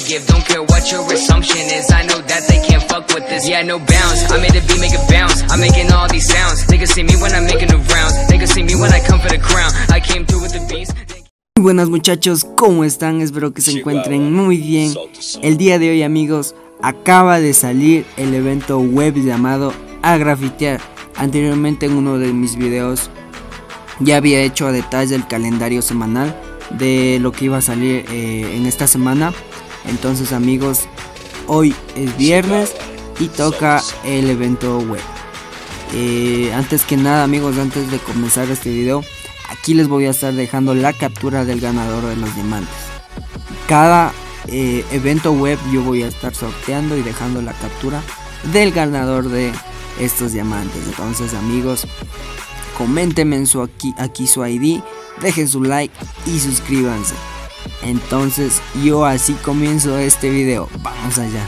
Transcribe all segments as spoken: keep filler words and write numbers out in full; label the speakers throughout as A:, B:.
A: give. Don't care what your assumption is, I know that they can't fuck with this. Yeah, no bounds, I made a beat, make it bounce. I'm making all these sounds. They can see me when I'm making the rounds. They can see me when I come for the crown. I came through with the beats.
B: Muy buenas muchachos, ¿cómo están? Espero que se encuentren muy bien. El día de hoy, amigos, acaba de salir el evento web llamado A Grafitear. Anteriormente en uno de mis videos ya había hecho a detalle el calendario semanal de lo que iba a salir eh, en esta semana. Entonces, amigos, hoy es viernes y toca el evento web. eh, Antes que nada, amigos, antes de comenzar este video, aquí les voy a estar dejando la captura del ganador de los diamantes. Cada eh, evento web yo voy a estar sorteando y dejando la captura del ganador de estos diamantes. Entonces, amigos, coméntenme en su aquí, aquí su I D, dejen su like y suscríbanse. Entonces yo así comienzo este video. Vamos allá.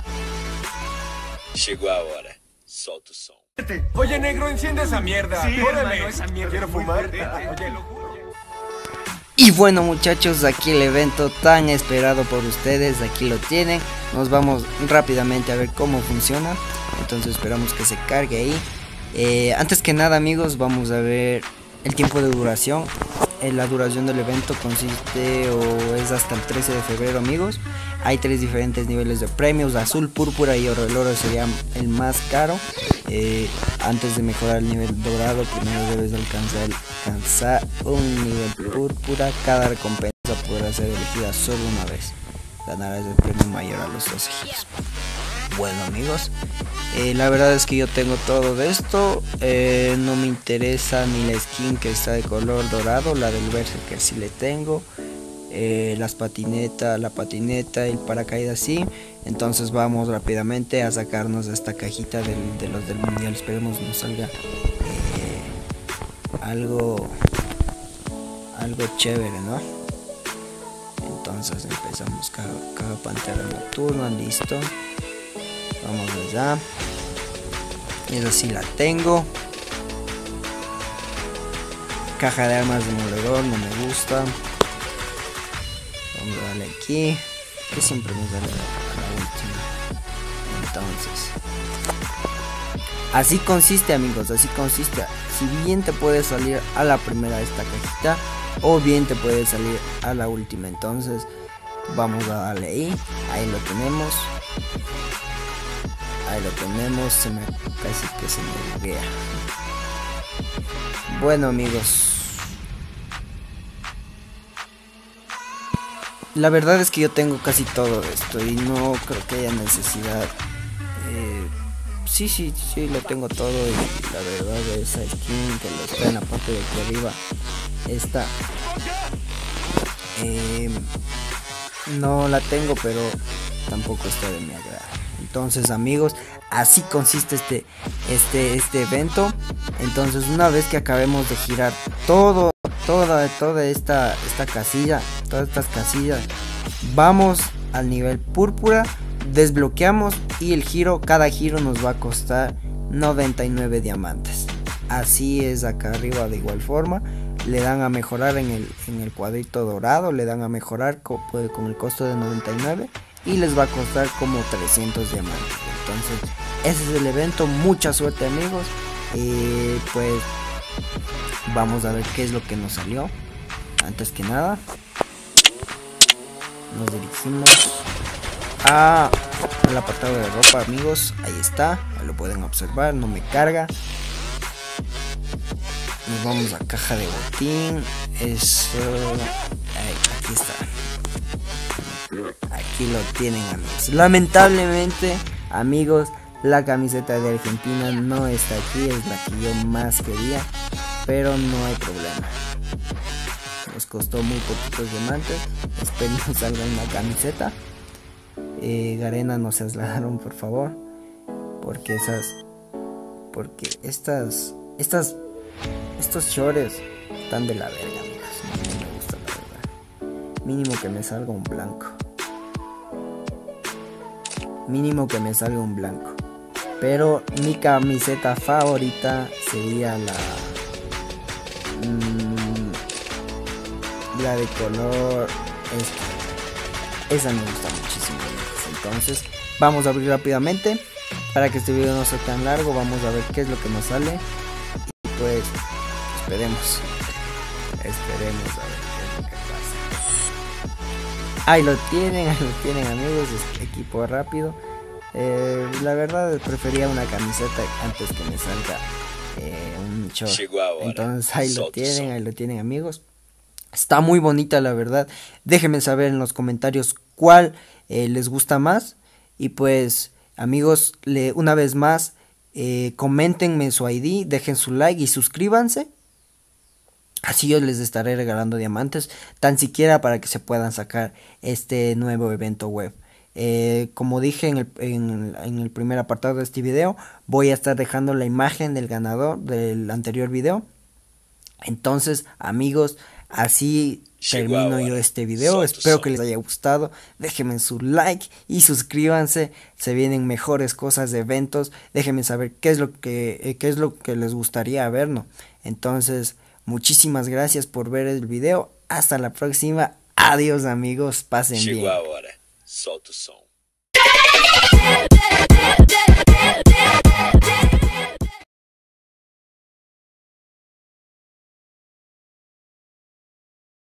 C: Llegó ahora, solta o som.
D: Oye, negro, enciende esa mierda.
E: Sí,
D: Órale.
E: hermano, esa mierda
D: Quiero
E: es muy
D: fumar.
E: fuerte.
D: Oye, lo juro.
B: Y bueno, muchachos, aquí el evento tan esperado por ustedes, aquí lo tienen. Nos vamos rápidamente a ver cómo funciona. Entonces esperamos que se cargue ahí. eh, Antes que nada, amigos, vamos a ver el tiempo de duración. eh, La duración del evento consiste o es hasta el trece de febrero, amigos. Hay tres diferentes niveles de premios: azul, púrpura y oro. El oro sería el más caro. eh, Antes de mejorar el nivel dorado, primero debes alcanzar, alcanzar un nivel púrpura. Cada recompensa podrá ser elegida solo una vez. Ganarás el premio mayor a los dos giros. Bueno, amigos, eh, la verdad es que yo tengo todo de esto. eh, No me interesa ni la skin que está de color dorado, la del Berserker sí le tengo. eh, Las patinetas, la patineta, el paracaídas sí. Entonces vamos rápidamente a sacarnos esta cajita del, de los del mundial. Esperemos nos salga eh, algo algo chévere, ¿no? Entonces empezamos cada, cada pantera nocturna, listo. Vamos allá. Esa sí la tengo. Caja de armas de demoledor, no me gusta. Vamos a darle aquí, que siempre nos da la, la última. Entonces, así consiste, amigos, así consiste. Si bien te puede salir a la primera de esta cajita, o bien te puede salir a la última. Entonces vamos a darle ahí. Ahí lo tenemos. Ahí lo tenemos. Se me, casi que se me buguea. Bueno, amigos, la verdad es que yo tengo casi todo esto y no creo que haya necesidad. eh, Sí, sí, sí, lo tengo todo. Y la verdad, esa skin que lo está en la parte de aquí arriba, esta eh, no la tengo, pero tampoco está de mi agrado. Entonces, amigos, así consiste este este este evento. Entonces, una vez que acabemos de girar todo toda toda esta esta casilla, todas estas casillas, vamos al nivel púrpura, desbloqueamos y el giro, cada giro nos va a costar noventa y nueve diamantes. Así es acá arriba. De igual forma le dan a mejorar en el, en el cuadrito dorado, le dan a mejorar con, pues, con el costo de noventa y nueve y les va a costar como trescientos diamantes. Entonces ese es el evento. Mucha suerte, amigos. Y pues vamos a ver qué es lo que nos salió. Antes que nada nos dirigimos a el apartado de ropa, amigos. Ahí está, ahí lo pueden observar, no me carga. Nos vamos a caja de botín. Eso, ahí, aquí está. Aquí lo tienen, amigos. Lamentablemente, amigos, la camiseta de Argentina no está aquí. Es la que yo más quería, pero no hay problema. Nos costó muy poquitos diamantes. Espero que salga una camiseta. Eh, Garena, no se asladaron, por favor, porque esas, porque estas, estas, estos shorts están de la verga, amigos. No me gusta, la verdad. Mínimo que me salga un blanco. Mínimo que me salga un blanco. Pero mi camiseta favorita sería la, mmm, la de color esta. esa me gusta muchísimo. Entonces vamos a abrir rápidamente para que este video no sea tan largo. Vamos a ver qué es lo que nos sale y pues esperemos esperemos a ver qué es lo que pasa. Ahí lo tienen, ahí lo tienen amigos, este equipo rápido. Eh, la verdad prefería una camiseta antes que me salga eh, un short. Entonces ahí lo tienen, ahí lo tienen amigos. Está muy bonita la verdad. Déjenme saber en los comentarios cuál eh, les gusta más. Y pues amigos, le, una vez más eh, coméntenme su I D, dejen su like y suscríbanse. Así yo les estaré regalando diamantes, tan siquiera para que se puedan sacar este nuevo evento web. Eh, como dije en el, en, en el primer apartado de este video, voy a estar dejando la imagen del ganador del anterior video. Entonces amigos, así termino yo este video. Espero que les haya gustado. Déjenme su like y suscríbanse. Se vienen mejores cosas de eventos. Déjenme saber qué es lo que eh, qué es lo que les gustaría ver, ¿no? Entonces muchísimas gracias por ver el video. Hasta la próxima. Adiós amigos. Pasen bien.
C: Chegou a hora. Solta o som.